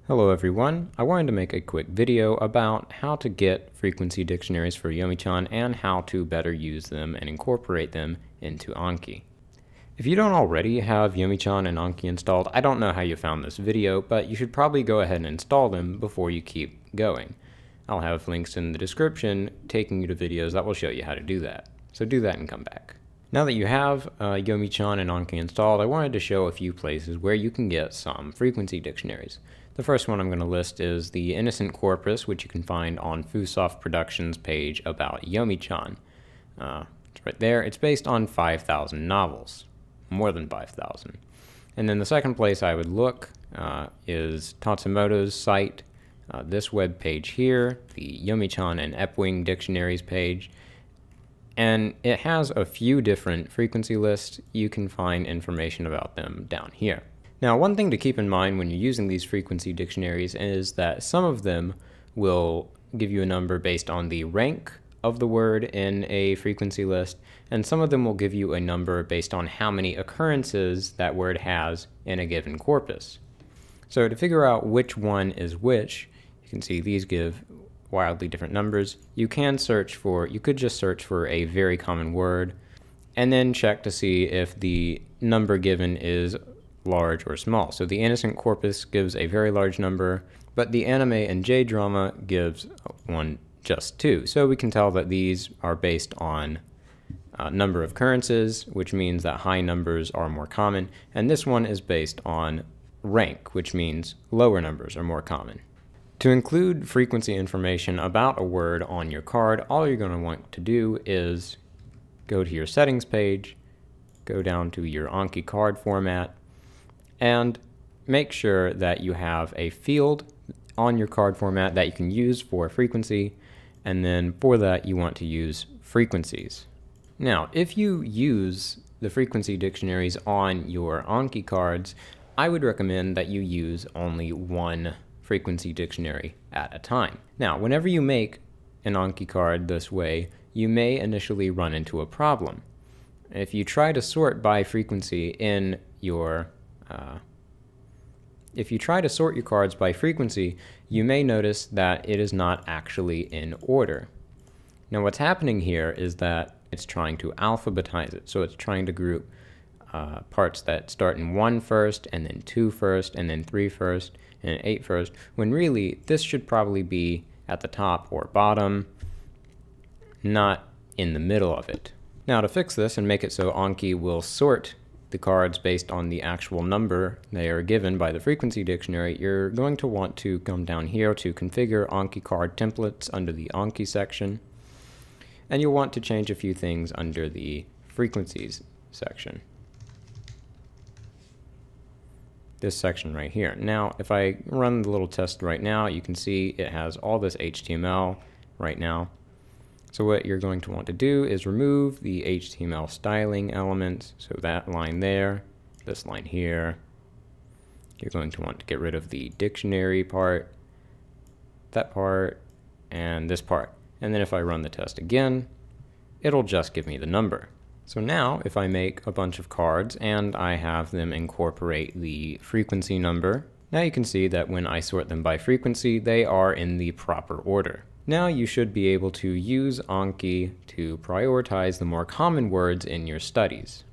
Hello everyone, I wanted to make a quick video about how to get frequency dictionaries for Yomi-chan and how to better use them and incorporate them into Anki. If you don't already have Yomi-chan and Anki installed, I don't know how you found this video, but you should probably go ahead and install them before you keep going. I'll have links in the description taking you to videos that will show you how to do that. So do that and come back. Now that you have Yomi-chan and Anki installed, I wanted to show a few places where you can get some frequency dictionaries. The first one I'm going to list is the Innocent Corpus, which you can find on Fusoft Productions' page about Yomi-chan. It's right there. It's based on 5,000 novels, more than 5,000. And then the second place I would look is Tatsumoto's site, this web page here, the Yomi-chan and Epwing dictionaries page. And it has a few different frequency lists. You can find information about them down here. Now, one thing to keep in mind when you're using these frequency dictionaries is that some of them will give you a number based on the rank of the word in a frequency list, and some of them will give you a number based on how many occurrences that word has in a given corpus. So to figure out which one is which, you can see these give wildly different numbers. You could just search for a very common word, and then check to see if the number given is large or small. So the Innocent Corpus gives a very large number, but the Anime and J-Drama gives one just 2. So we can tell that these are based on number of occurrences, which means that high numbers are more common, and this one is based on rank, which means lower numbers are more common. To include frequency information about a word on your card, all you're going to want to do is go to your settings page, go down to your Anki card format, and make sure that you have a field on your card format that you can use for frequency, and then for that you want to use frequencies. Now, if you use the frequency dictionaries on your Anki cards, I would recommend that you use only one frequency dictionary at a time. Now, whenever you make an Anki card this way, you may initially run into a problem. If you try to sort by frequency in your cards by frequency, you may notice that it is not actually in order. Now what's happening here is that it's trying to alphabetize it. So it's trying to group parts that start in 1 first, and then 2 first, and then 3 first, and 8 first, when really this should probably be at the top or bottom, not in the middle of it. Now to fix this and make it so Anki will sort the cards based on the actual number they are given by the frequency dictionary, you're going to want to come down here to configure Anki card templates under the Anki section, and you'll want to change a few things under the frequencies section. This section right here. Now, if I run the little test right now, you can see it has all this HTML right now. So what you're going to want to do is remove the HTML styling elements, so that line there, this line here. You're going to want to get rid of the dictionary part, that part, and this part. And then if I run the test again, it'll just give me the number. So now if I make a bunch of cards and I have them incorporate the frequency number, now you can see that when I sort them by frequency, they are in the proper order. Now you should be able to use Anki to prioritize the more common words in your studies.